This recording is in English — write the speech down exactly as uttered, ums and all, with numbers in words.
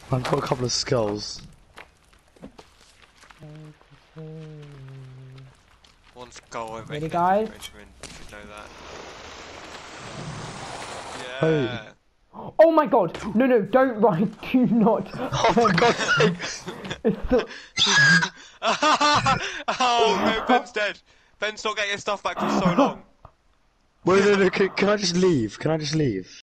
I've got a couple of skulls. One skull over Ready, here. guys? Benjamin, you should know that. Hey. Yeah. Oh my god! No, no, don't ride. Do not. Oh, for God's sake! It's the... Oh no, Ben's dead. Ben's not getting his stuff back for so long. Wait, no, no, can, can I just leave? Can I just leave?